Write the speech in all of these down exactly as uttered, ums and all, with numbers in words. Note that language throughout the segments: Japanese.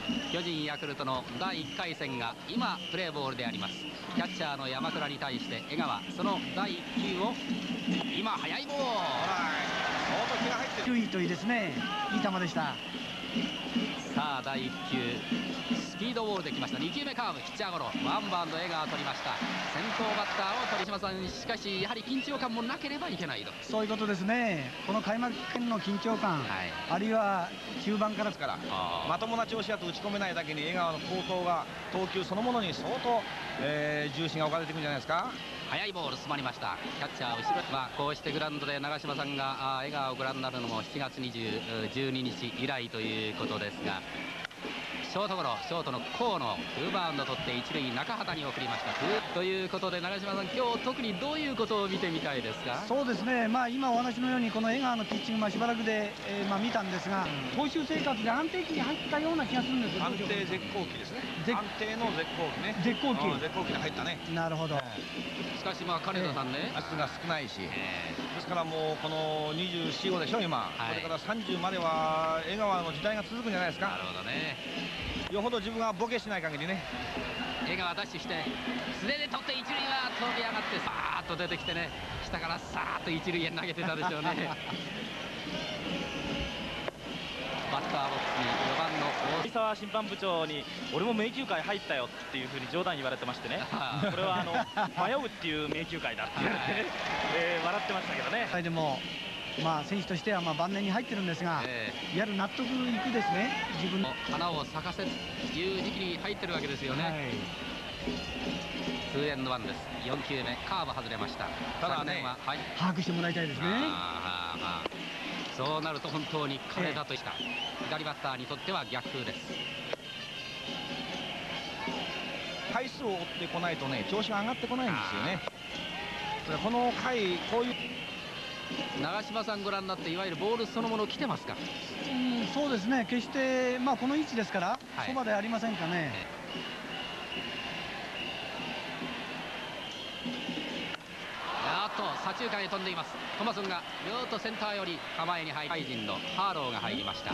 巨人ヤクルトのだいいっかい戦が今プレーボールであります。キャッチャーの山倉に対して江川、そのだいいっ球を今速いボール、 相当気が入ってる。 注意といいですね。いい球でした。 さあだいいっ球スピードボールできました。に球目カーブ、ピッチャーゴロ、ワンバウンド江川取りました。先頭バッターを鳥島さん、しかしやはり緊張感もなければいけないと。 そういうことですね。この開幕戦の緊張感、 はい、 あるいは中盤からですから、まともな調子だと打ち込めないだけに江川の好投が投球そのものに相当、えー、重心が置かれていくんじゃないですか。 速いボール詰まりました。キャッチャー後ろ、まあ、こうしてグラウンドで長嶋さんが江川をご覧になるのもしちがつにじゅうににち以来ということですが、ショートゴロ、ショートの河野ツーバウンド取って一塁中畑に送りました。ということで長嶋さん、今日特にどういうことを見てみたいですか。 そうですね、まあ、今お話のようにこの江川のピッチング、まあ、しばらくで、えーまあ、見たんですが、投手生活で安定期に入ったような気がするんですよ。 安定絶好期ですね。安定の絶好期ね。 絶好期、 絶好期に入ったね。 なるほど。 しかしまあ金田さんね、 圧が少ないし、ですからもうこのにじゅうよん、ごでしょ今、これからさんじゅうまでは江川の時代が続くんじゃないですか。 なるほどね。 よほど自分がボケしない限りね。 江川ダッシュして素手で取って一塁は飛び上がってさーっと出てきてね、下からさーっと一塁へ投げてたでしょうね。バッターボックスによばんの大沢審判部長に俺も名球会入ったよっていうふうに冗談言われてましてね、これはあの迷うっていう名球会だって言われてね、えー、笑ってましたけどね。 でもまあ選手としてはまあ晩年に入ってるんですが、えー、やる納得いくですね。自分の花を咲かせという時期に入ってるわけですよね。はい、ツーエンドワンです。よん球目カーブ外れました。ただね、はい、 把握してもらいたいですね。 ああ、そうなると本当に金田とした、えー、左バッターにとっては逆風です。 回数を追ってこないとね、調子が上がってこないんですよね。それこの回こういう長嶋さんご覧になって、いわゆるボールそのもの来てますか。 うん、そうですね、決して、まあ、この位置ですから、はい、そばでありませんかね。 あっと左中間へ飛んでいます。トマソンがぐーっとセンターより構えに入り、怪人のハーローが入りました。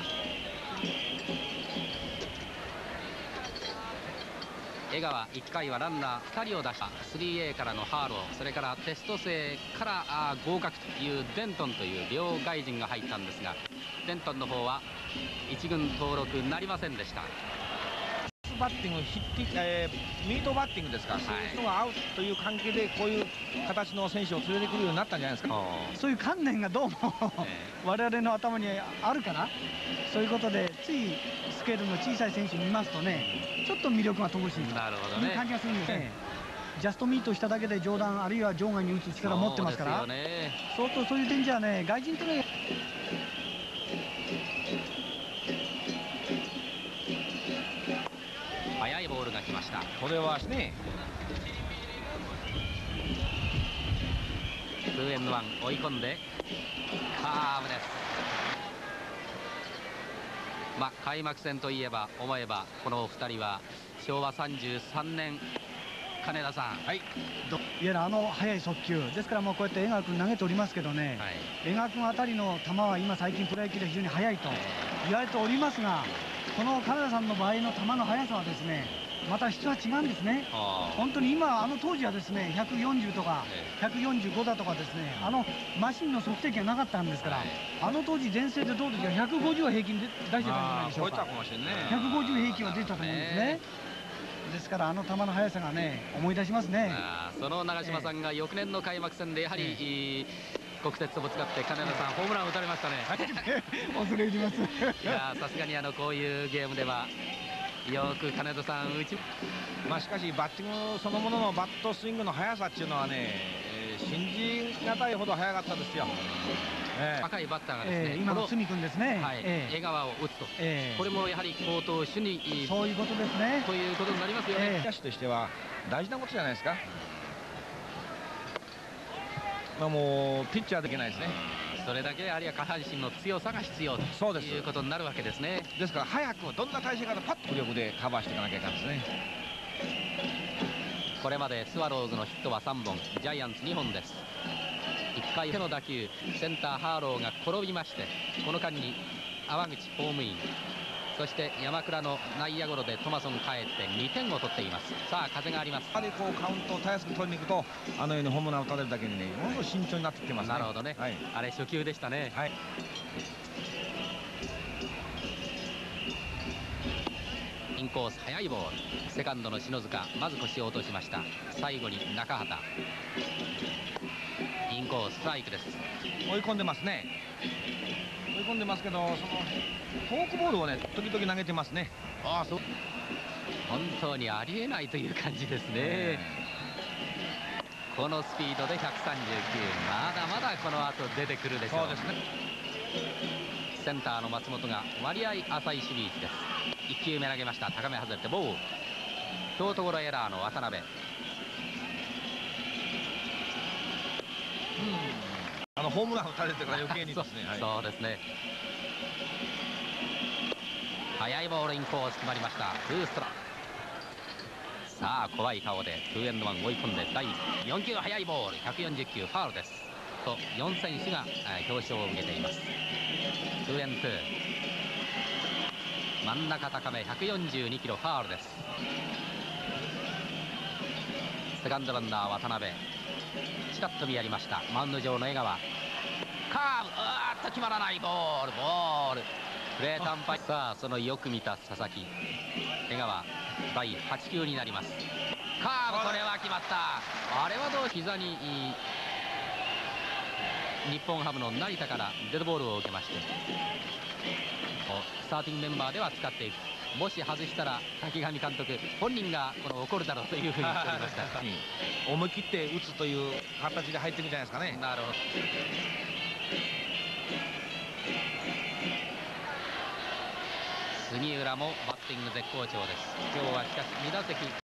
江川いっかいはランナーふたりを出した スリーエー からのハーロー、それからテスト生からあ合格というデントンという両外人が入ったんですが、デントンの方はいち軍登録なりませんでした。 バッティングヒッティ、えー、ミートバッティングですか、はい、そういう人が合うという関係でこういう形の選手を連れてくるようになったんじゃないですか。 そういう観念がどうも我々の頭にあるから、そういうことでついスケールの小さい選手見ますとね、ちょっと魅力が乏しいという感じがするんですね。ジャストミートしただけで上段あるいは場外に打つ力を持ってますから、ね、相当そういう点じゃね、外人とね速いボールが来ました。 これはねツーエンドワン追い込んでカーブです。まあ開幕戦といえば思えばこのふたりはしょうわさんじゅうさんねん、金田さん、 はい、いわゆるあの速い速球ですから、もうこうやって江川君投げておりますけどね、はい、江川君あたりの球は今最近プロ野球で非常に速いと言われておりますが、この金田さんの場合の球の速さはですね、また質は違うんですね。本当に今あの当時はですねひゃくよんじゅうとかひゃくよんじゅうごだとかですね、あのマシンの測定器がなかったんですから、あの当時全盛でどうですか、ひゃくごじゅうは平均で出してたんじゃないでしょうか。ひゃくごじゅう平均は出てたと思うんですね。ですからあの球の速さがね思い出しますね。 その長嶋さんが翌年の開幕戦でやはり、えー国鉄をぶつかって金田さんホームランを打たれましたね。 恐れ入ります。 いやさすがにあのこういうゲームではよく金田さん打ち、 まあしかしバッティングそのもののバットスイングの速さっていうのはね、えー、信じがたいほど速かったですよ。 えー、若いバッターがですね、 えー、今の角君ですね、 はい、えー、江川を打つと、えー、これもやはり好投手にそういうことですね、 ということになりますよね。 野手としては大事なことじゃないですか。まあもうピッチャーできないですね。 それだけあるいは下半身の強さが必要ということになるわけですね。 ですから早くどんな体勢からパッと浮力でカバーしていかなきゃいけないですね。 これまでスワローズのヒットはさんぼん、ジャイアンツにほんです。いっかいの打球、センターハーローが転びまして、この間に淡口ホームイン、 そして山倉の内野ゴロでトマソン帰ってにてんを取っています。さあ風があります。 やはりこうカウントをたやすく取りに行くと、あのようにホームランを打たれるだけにね、ものすごい慎重になってきてますね。 なるほどね、はい、あれ初球でしたね。はい、インコース速いボール、セカンドの篠塚、まず腰を落としました。最後に中畑、インコースストライクです。 追い込んでますね。追い込んでますけど、そのフォークボールをね時々投げてますね。 ああ、そう、本当にありえないという感じですね。このスピードでひゃくさんじゅうきゅう、まだまだこの後出てくるでしょう。そうですね。センターの松本が割合浅い守備位置です。いっきゅうめ投げました。高め外れてボール、ショートゴロエラーの渡辺。 あのホームランを打たれてから余計にですね。 そう、そうですね。速いボール、インコース決まりました。ツーストライク。さあ怖い顔でツーエンドワン追い込んでだいよん球、速いボールひゃくよんじゅっきゅう、ファウルです。とよん選手が表彰を受けています。ツーエンツー、真ん中高めひゃくよんじゅうにキロ、ファウルです。セカンドランナー渡辺、ちらっと見やりました。マウンド上の江川、カーブ、あーっと決まらない、ボールボール、プレー短敗。さあそのよく見た佐々木、江川だいはち球になります。カーブ、これは決まった。あれはどう、膝に日本ハムの成田からデッドボールを受けまして、スターティングメンバーでは使っていく。もし外したら滝上監督本人がこの怒るだろうというふうに言っておりました思い切って打つという形で入ってるんじゃないですかね。 なるほど。杉浦もバッティング絶好調です。今日はしかしに打席